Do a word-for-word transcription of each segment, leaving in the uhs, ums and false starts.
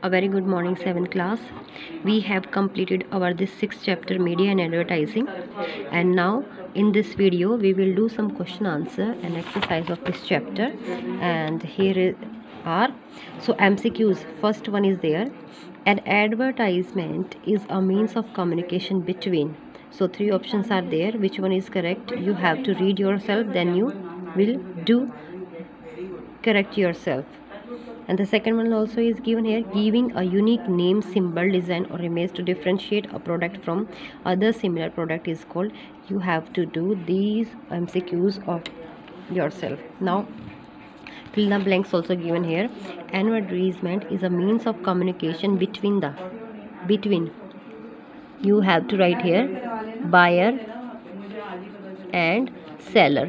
A very good morning, seventh class. We have completed our this sixth chapter, media and advertising, and now in this video we will do some question answer and exercise of this chapter. And here is are so M C Qs. First one is there. An advertisement is a means of communication between. So three options are there. Which one is correct? You have to read yourself, then you will do correct yourself. And the second one also is given here, giving a unique name, symbol, design or image to differentiate a product from other similar product is called. You have to do these M C Qs of yourself. Now fill the blanks also given here. Advertisement is a means of communication between the between you have to write here buyer and seller.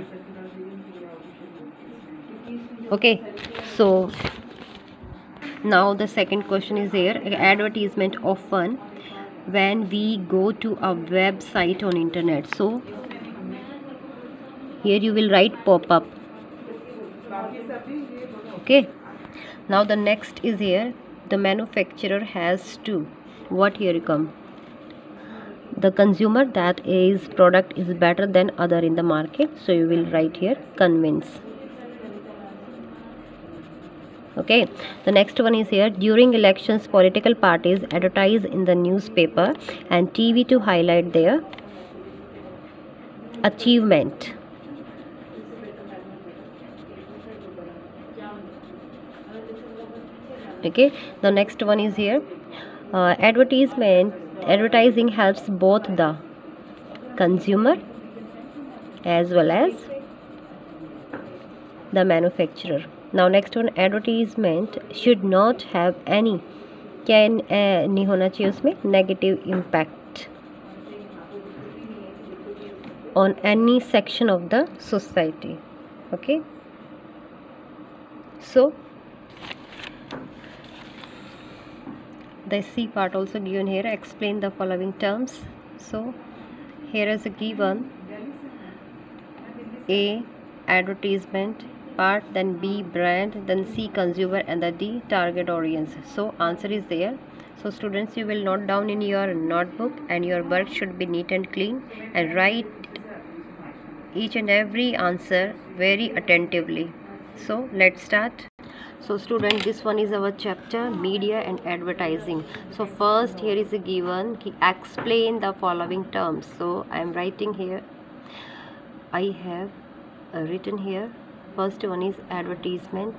Okay, so now the second question is here. Advertisement often when we go to a website on internet. So here you will write pop-up. Okay, now the next is here, the manufacturer has to, what here come, the consumer that is product is better than other in the market. So you will write here convince. Okay, the next one is here, during elections political parties advertise in the newspaper and T V to highlight their achievement. Okay, the next one is here, uh, advertisement advertising helps both the consumer as well as the manufacturer. Now next one, advertisement should not have any can नहीं होना चाहिए उसमें negative impact on any section of the society. Okay, so the C part also given here, explain the following terms. So here is a given A advertisement part, then B brand, then C consumer, and the D target audience. So answer is there. So students, you will note down in your notebook and your work should be neat and clean, and write each and every answer very attentively. So let's start. So student, this one is our chapter media and advertising. So first here is a given, explain the following terms. So I am writing here, I have uh, written here, first one is advertisement.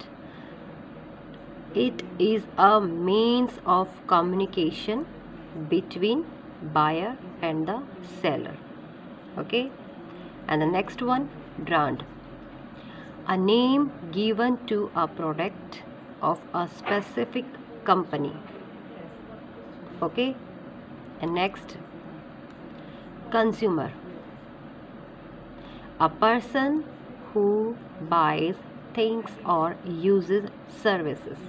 It is a means of communication between buyer and the seller. Okay, and the next one, brand, a name given to a product of a specific company. Okay, and next, consumer, a person who buys things or uses services.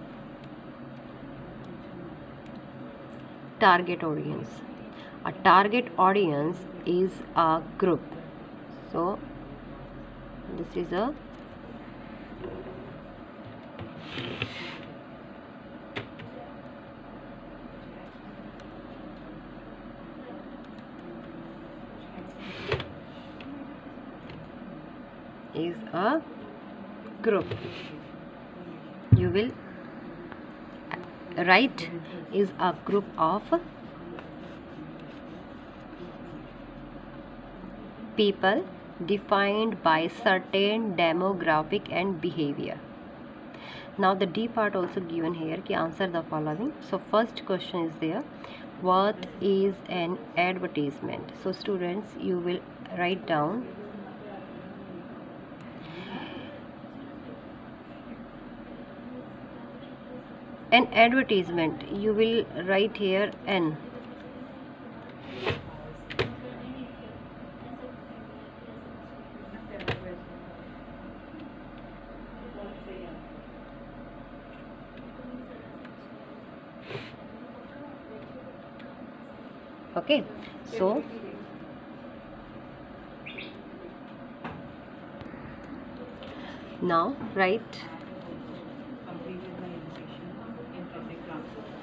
Target audience, a target audience is a group. So this is a is a group. You will write is a group of people defined by certain demographic and behavior. Now the D part also given here, ki answer the following. So first question is there, what is an advertisement? So students, you will write down an advertisement, you will write here N. Okay, so now write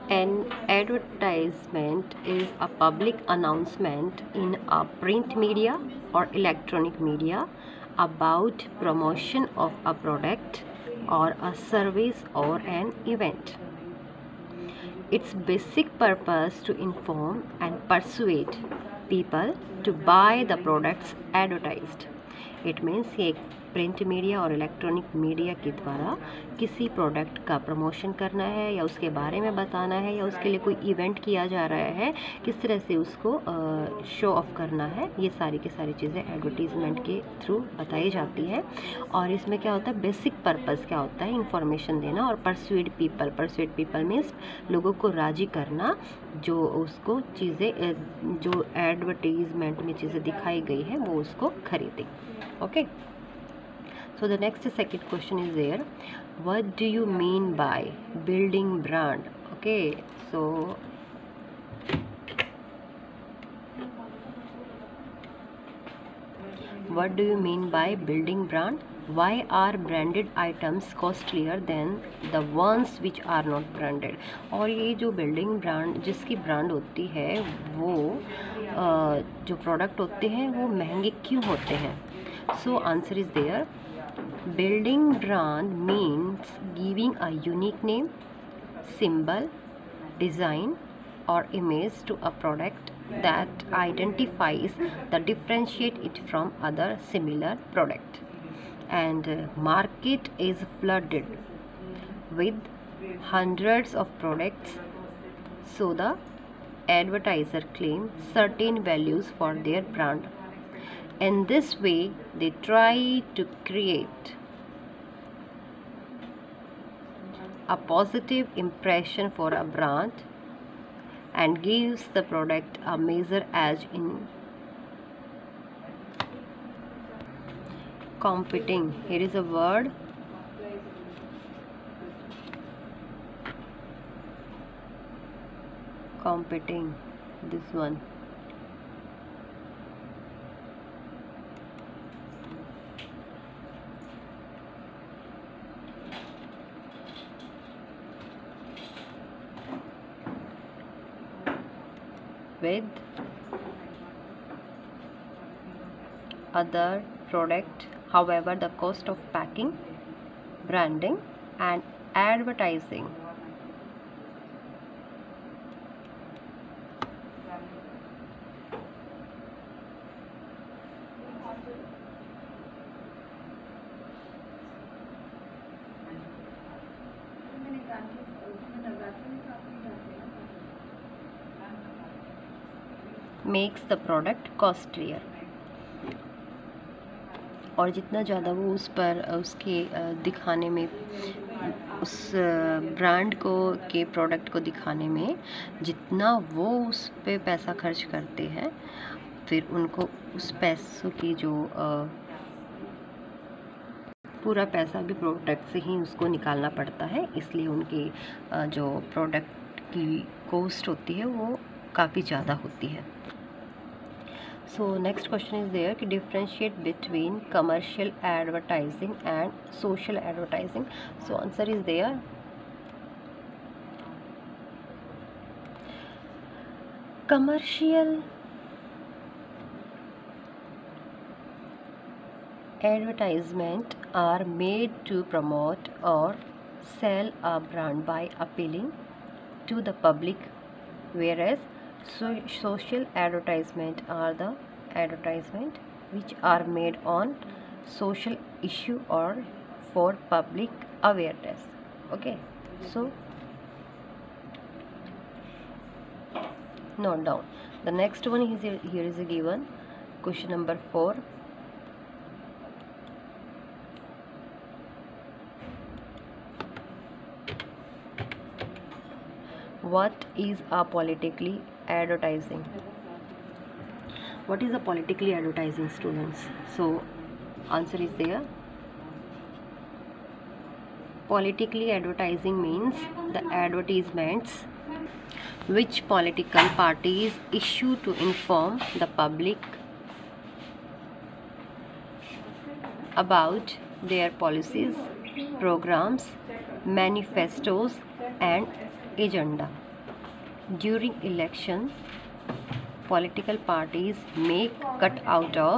An advertisement is a public announcement in a print media or electronic media about promotion of a product or a service or an event. Its basic purpose to inform and persuade people to buy the products advertised. It means ये एक print media और electronic media के द्वारा किसी product का promotion करना है या उसके बारे में बताना है या उसके लिए कोई इवेंट किया जा रहा है, किस तरह से उसको शो ऑफ करना है, ये सारी की सारी चीज़ें एडवर्टीज़मेंट के थ्रू बताई जाती है। और इसमें क्या होता है, बेसिक पर्पस क्या होता है, इंफॉर्मेशन देना और persuade people. Persuade people means लोगों को राजी करना, जो उसको चीज़ें जो एडवर्टीज़मेंट में चीज़ें दिखाई गई है वो उसको खरीदें। Okay, so the next second question is there, what do you mean by building brand? Okay, so what do you mean by building brand? Why are branded items costlier than the ones which are not branded? और ये जो building brand जिसकी brand होती है वो जो product होते हैं वो महंगे क्यों होते हैं? So answer is there. Building brand means giving a unique name, symbol, design or image to a product that identifies the differentiate it from other similar product. And uh, market is flooded with hundreds of products, so the advertiser claim certain values for their brand. In this way, they try to create a positive impression for a brand and gives the product a major edge in competing. Here is a word, competing, this one. With other product. However, the cost of packing, branding and advertising makes the product costlier. और जितना ज़्यादा वो उस पर उसके दिखाने में, उस ब्रांड को के प्रोडक्ट को दिखाने में जितना वो उस पे पैसा खर्च करते हैं, फिर उनको उस पैसों की जो पूरा पैसा भी प्रोडक्ट से ही उसको निकालना पड़ता है, इसलिए उनकी जो प्रोडक्ट की कॉस्ट होती है वो काफ़ी ज़्यादा होती है। So next question is there, to differentiate between commercial advertising and social advertising. So answer is there. Commercial advertisement are made to promote or sell a brand by appealing to the public, whereas so social advertisement are the advertisement which are made on social issue or for public awareness. Okay, so note down. The next one is here, here is a given question number four. What is a politically advertising? What is a politically advertising, students? So answer is there. Politically advertising means the advertisements which political parties issue to inform the public about their policies, programs, manifestos and agenda. During elections, political parties make cut out of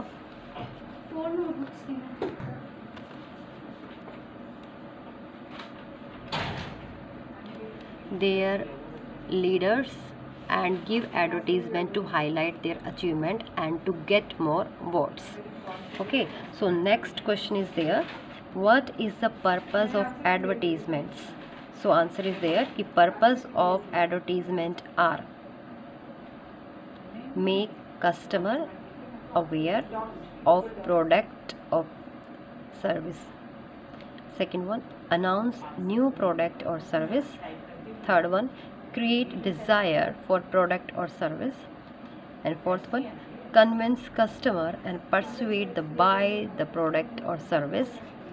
their leaders and give advertisement to highlight their achievement and to get more votes. Okay, so next question is there, what is the purpose of advertisements? So answer is there कि purpose of advertisement are make customer aware of product or service. Second one, announce new product or service. Third one, create desire for product or service. And fourth one, convince customer and persuade the buy the product or service.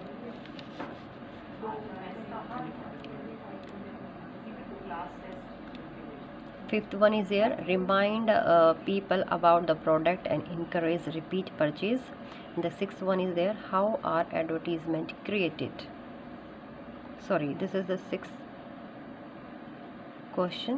Fifth one is here, remind uh, people about the product and encourage repeat purchase. And the sixth one is there, how are advertisement created? Sorry, this is the sixth question.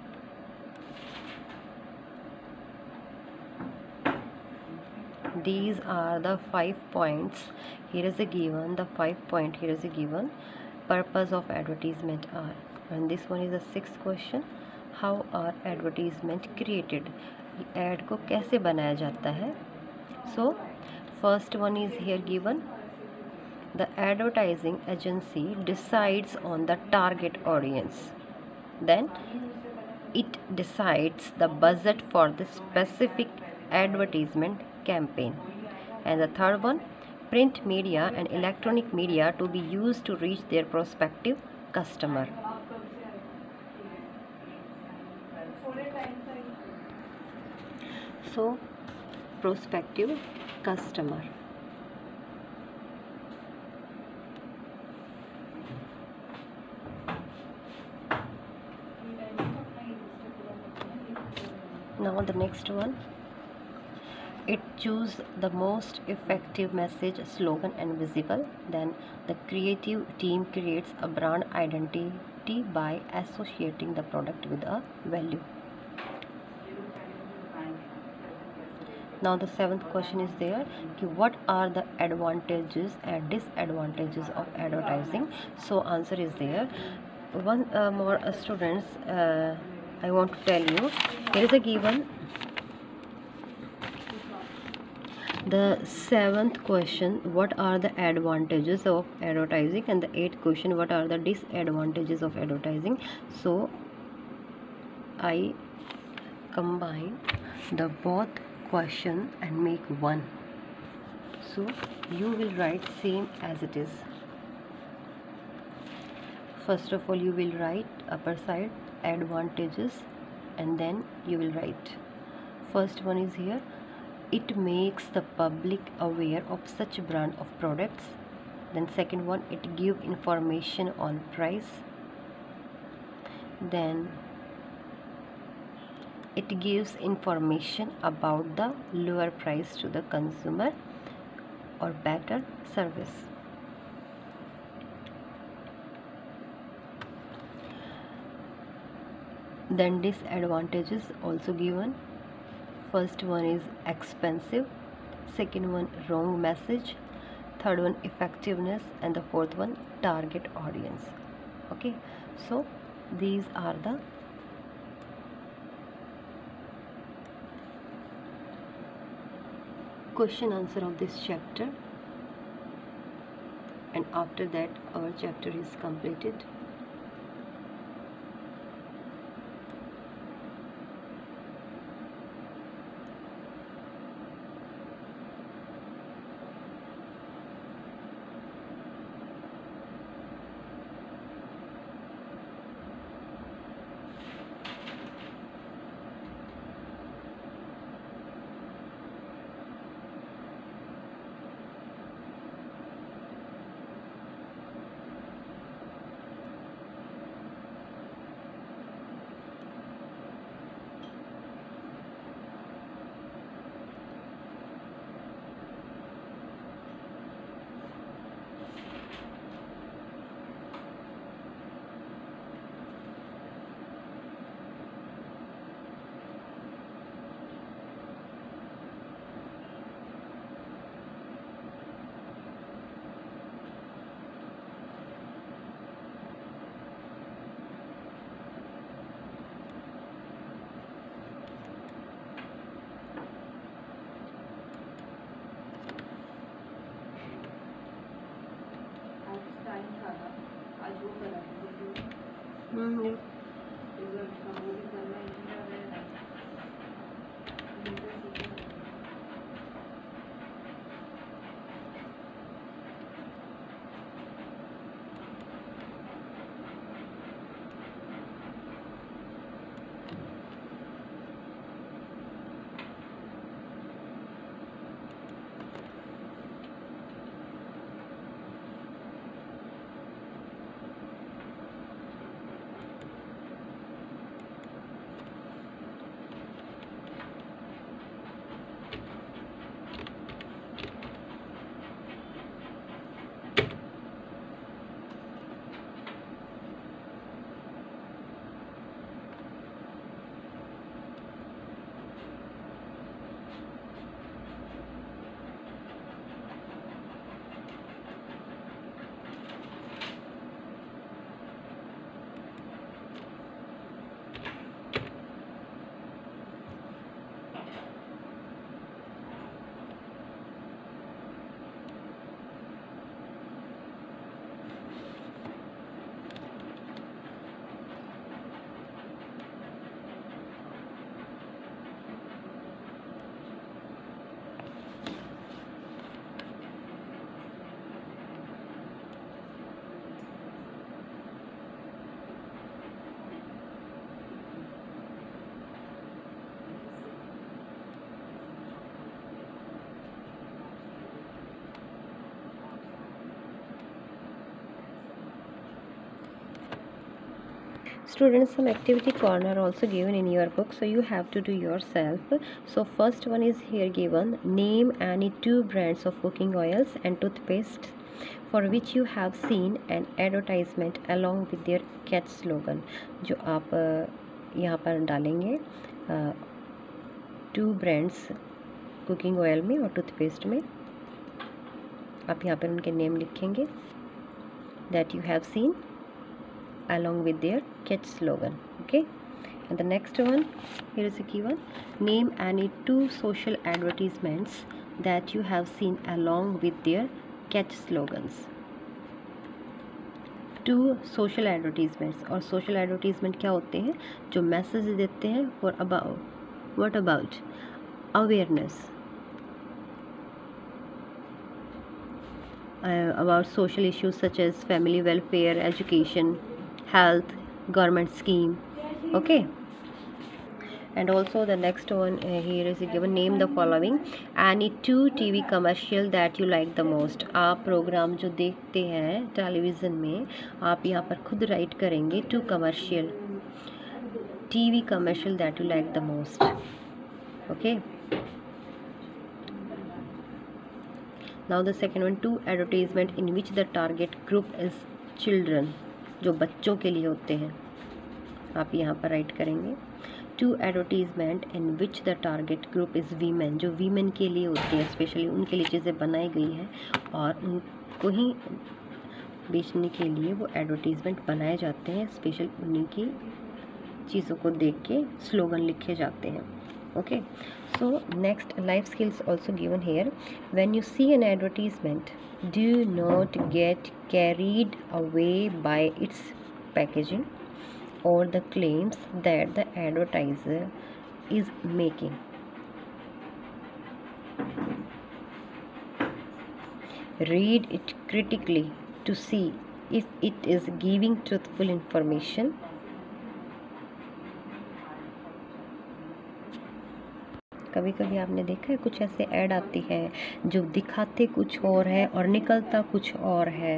These are the five points. Here is a given, the five point here is a given. Purpose of advertisement are, and this one is the sixth question, how are advertisement created? Ad को कैसे बनाया जाता है? So first one is here given, the advertising agency decides on the target audience, then it decides the budget for the specific advertisement campaign. And the third one, print media and electronic media to be used to reach their prospective customer. So prospective customer. Now the next one, it choose the most effective message, slogan and visible. Then the creative team creates a brand identity by associating the product with a value. Now the seventh question is there, what are the advantages and disadvantages of advertising? So answer is there. One uh, more uh, students, uh, I want to tell you, here is a given, the seventh question, what are the advantages of advertising, and the eighth question, what are the disadvantages of advertising. So I combine the both question and make one, so you will write same as it is. First of all, you will write upper side advantages, and then you will write, first one is here, it makes the public aware of such brand of products. Then second one, it give information on price. Then it gives information about the lower price to the consumer or better service. Then disadvantages also given. First one is expensive, second one wrong message, third one effectiveness, and the fourth one target audience. Okay, so these are the question answer of this chapter, and after that our chapter is completed. Hmm Students, some activity corner also given in your book, so you have to do yourself. So first one is here given, name any two brands of cooking oils and toothpaste for which you have seen an advertisement along with their catch slogan. जो आप यहाँ पर डालेंगे to brands cooking oil में और toothpaste में, आप यहाँ पर उनके नेम लिखेंगे that you have seen along with their catch slogan. Okay, and the next one, here is a key one, name any two social advertisements that you have seen along with their catch slogans. To social advertisements, और social advertisement क्या होते हैं, जो message देते हैं for about what about awareness about social issues such as family welfare, education, health, government scheme. Okay, and also the next one uh, here is given, name the following any two T V commercial that you like the most. आप program जो देखते हैं television में, आप यहाँ पर खुद write करेंगे to commercial T V commercial that you like the most. Okay, now the second one, two advertisement in which the target group is children, जो बच्चों के लिए होते हैं, आप यहाँ पर राइट करेंगे to advertisement in which the target group is women, जो वीमेन के लिए होती है, स्पेशली उनके लिए चीज़ें बनाई गई हैं और उनको ही बेचने के लिए वो एडवर्टीजमेंट बनाए जाते हैं, स्पेशल उन्हीं की चीज़ों को देख के स्लोगन लिखे जाते हैं. Okay, so next, life skills also given here. When you see an advertisement, do not get carried away by its packaging or the claims that the advertiser is making. Read it critically to see if it is giving truthful information. कभी कभी आपने देखा है कुछ ऐसे add आती है जो दिखाते कुछ और है और निकलता कुछ और है.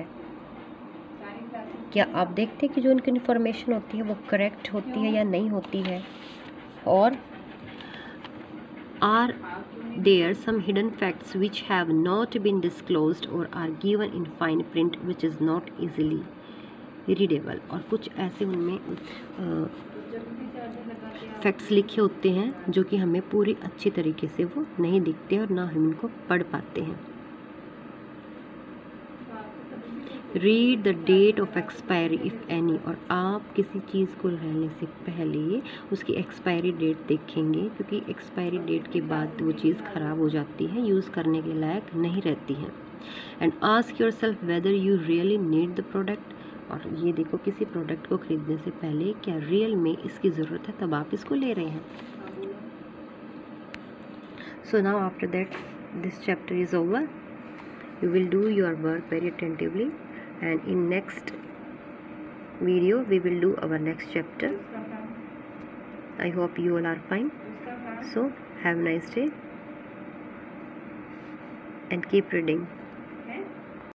क्या आप देखते हैं कि जो उनकी इन्फॉर्मेशन होती है वो करेक्ट होती है या नहीं होती है, और are there some hidden facts which have not been disclosed और are given in fine print which is not easily readable. और कुछ ऐसे उनमें फैक्ट्स लिखे होते हैं जो कि हमें पूरी अच्छी तरीके से वो नहीं दिखते और ना हम उनको पढ़ पाते हैं. Read the date of expiry if any, और आप किसी चीज़ को लेने से पहले उसकी एक्सपायरी डेट देखेंगे, क्योंकि एक्सपायरी डेट के बाद वो चीज़ ख़राब हो जाती है, यूज़ करने के लायक नहीं रहती है. And ask yourself whether you really need the product, और ये देखो, किसी प्रोडक्ट को ख़रीदने से पहले क्या रियल में इसकी ज़रूरत है, तब आप इसको ले रहे हैं. So now after that this chapter is over. You will do your work very attentively, and in next video we will do our next chapter. I hope you all are fine. So have a nice day and keep reading.